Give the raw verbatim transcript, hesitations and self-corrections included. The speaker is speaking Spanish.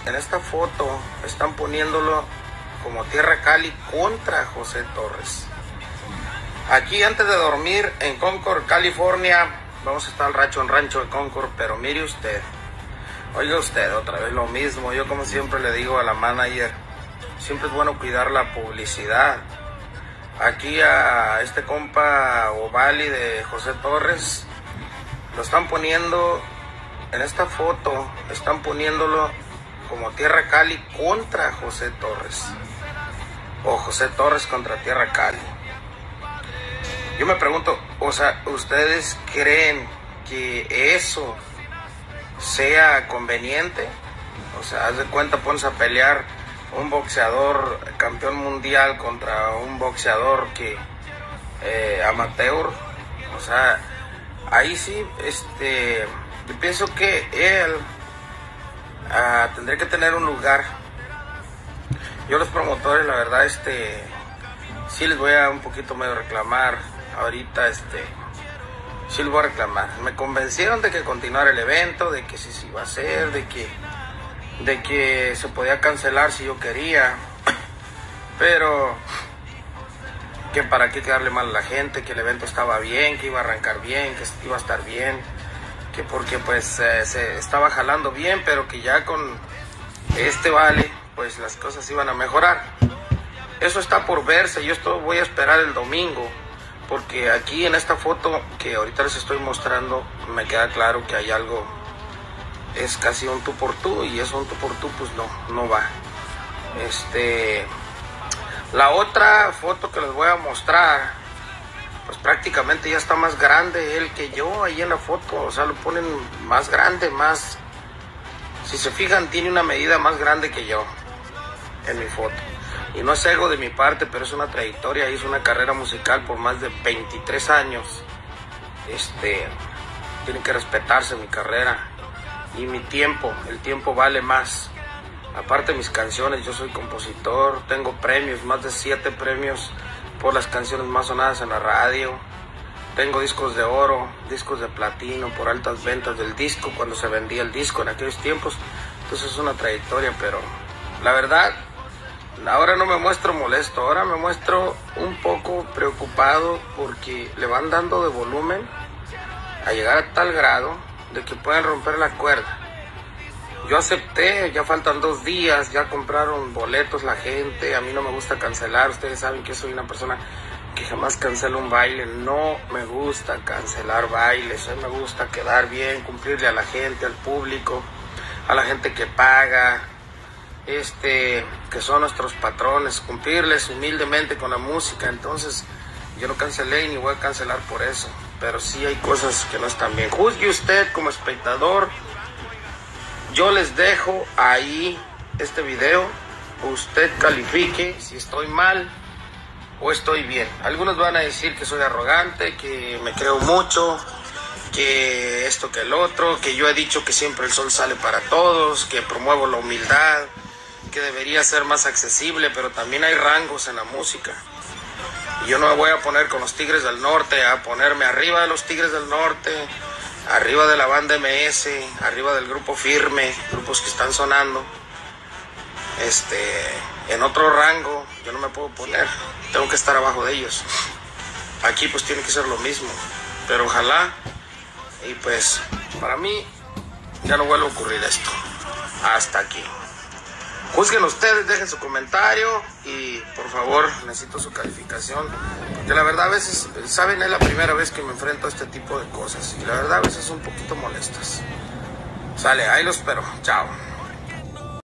en esta foto están poniéndolo como Tierra Cali contra José Torres. Aquí antes de dormir en Concord, California, vamos a estar al rancho en rancho de Concord, pero mire usted, oiga usted, otra vez lo mismo. Yo como siempre le digo a la manager, siempre es bueno cuidar la publicidad. Aquí a este compa Ovali de José Torres lo están poniendo en esta foto, están poniéndolo como Tierra Cali contra José Torres, o José Torres contra Tierra Cali. Yo me pregunto, o sea, ¿ustedes creen que eso sea conveniente? O sea, haz de cuenta, pones a pelear un boxeador campeón mundial contra un boxeador que eh, amateur. O sea, ahí sí, este, yo pienso que él uh, tendría que tener un lugar. Yo los promotores, la verdad, este, sí les voy a un poquito medio reclamar. Ahorita, este, sí les voy a reclamar. Me convencieron de que continuara el evento, de que sí se iba a hacer, de que, de que se podía cancelar si yo quería, pero que para qué quedarle mal a la gente, que el evento estaba bien, que iba a arrancar bien, que iba a estar bien, que porque pues eh, se estaba jalando bien, pero que ya con este vale, pues las cosas iban a mejorar. Eso está por verse. Yo esto voy a esperar el domingo, porque aquí en esta foto que ahorita les estoy mostrando me queda claro que hay algo, es casi un tú por tú, y eso un tú por tú pues no, no va. Este, la otra foto que les voy a mostrar, pues prácticamente ya está más grande él que yo ahí en la foto. O sea, lo ponen más grande, más, si se fijan, tiene una medida más grande que yo en mi foto. Y no es ego de mi parte, pero es una trayectoria, hizo una carrera musical por más de veintitrés años. Este, tiene que respetarse mi carrera y mi tiempo. El tiempo vale más. Aparte de mis canciones, yo soy compositor, tengo premios, más de siete premios por las canciones más sonadas en la radio. Tengo discos de oro, discos de platino por altas ventas del disco, cuando se vendía el disco en aquellos tiempos. Entonces es una trayectoria, pero la verdad, ahora no me muestro molesto, ahora me muestro un poco preocupado porque le van dando de volumen a llegar a tal grado de que pueden romper la cuerda. Yo acepté, ya faltan dos días, ya compraron boletos la gente, a mí no me gusta cancelar, ustedes saben que soy una persona que jamás cancela un baile, no me gusta cancelar bailes, a mí me gusta quedar bien, cumplirle a la gente, al público, a la gente que paga, este, que son nuestros patrones, cumplirles humildemente con la música. Entonces yo no cancelé y ni voy a cancelar por eso, pero sí hay cosas que no están bien. Juzgue usted como espectador. Yo les dejo ahí este video, usted califique si estoy mal o estoy bien. Algunos van a decir que soy arrogante, que me creo mucho, que esto que el otro, que yo he dicho que siempre el sol sale para todos, que promuevo la humildad, que debería ser más accesible, pero también hay rangos en la música. Y yo no me voy a poner con los Tigres del Norte, a ponerme arriba de los Tigres del Norte, arriba de la banda M S, arriba del grupo Firme, grupos que están sonando. Este, en otro rango, yo no me puedo poner, tengo que estar abajo de ellos. Aquí pues tiene que ser lo mismo, pero ojalá, y pues para mí ya no vuelve a ocurrir esto. Hasta aquí. Juzguen ustedes, dejen su comentario y por favor necesito su calificación, porque la verdad a veces, saben, es la primera vez que me enfrento a este tipo de cosas y la verdad a veces son un poquito molestas. Sale, ahí los espero, chao.